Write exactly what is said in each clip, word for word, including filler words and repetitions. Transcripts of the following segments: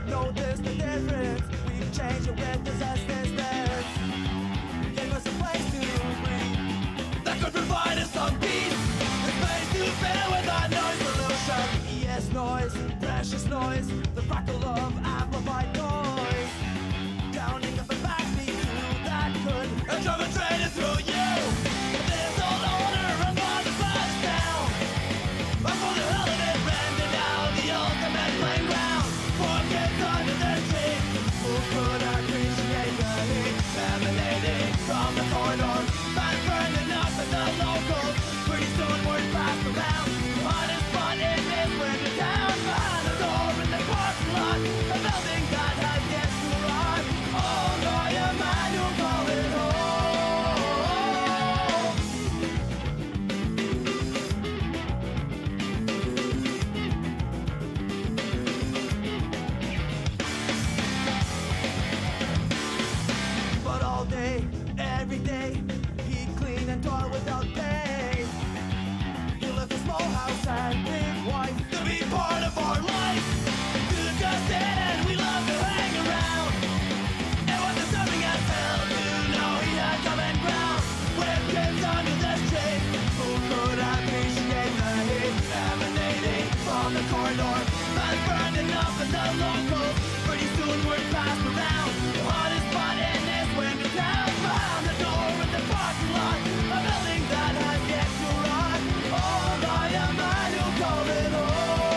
notice the difference. We've changed it with this restlessness. Gave us a place to breathe that could provide us some peace. A space to fill with our noise pollution. Yes, noise, precious noise, the crackle of amplified noise. Counting up a backbeat to that could a drum and train it through you. This old order runs on the bus down. I'm for the hell of it, rending out the ultimate playground for kids under the tree who could appreciate the heat emanating from the corridor. Fans burning up at the locals. Pretty soon word passed around. The hottest spot in this winter town. Behind the door in the parking lot, a building that has yet to arrive. Owned by a man who call it home. But all day, every day, he'd clean and toil without pay. He left a small house and big wife to be part of our life. Disgusted and we love to hang around. It was disturbing as hell to know he had common ground with kids under the street who could appreciate the heat emanating from the corridor. Fans burning up in the locals. Pretty soon word passed around. The hottest spot in this winter town. Behind the door in the parking lot, a building that has yet to arrive. Owned by a man who called it home.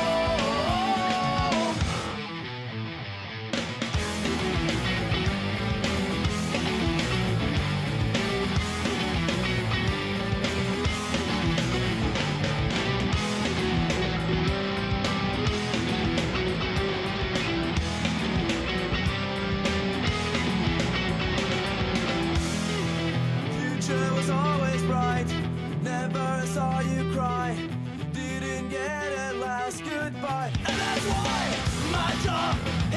Future was always bright, never saw you cry. Didn't get a last goodbye, and that's why my job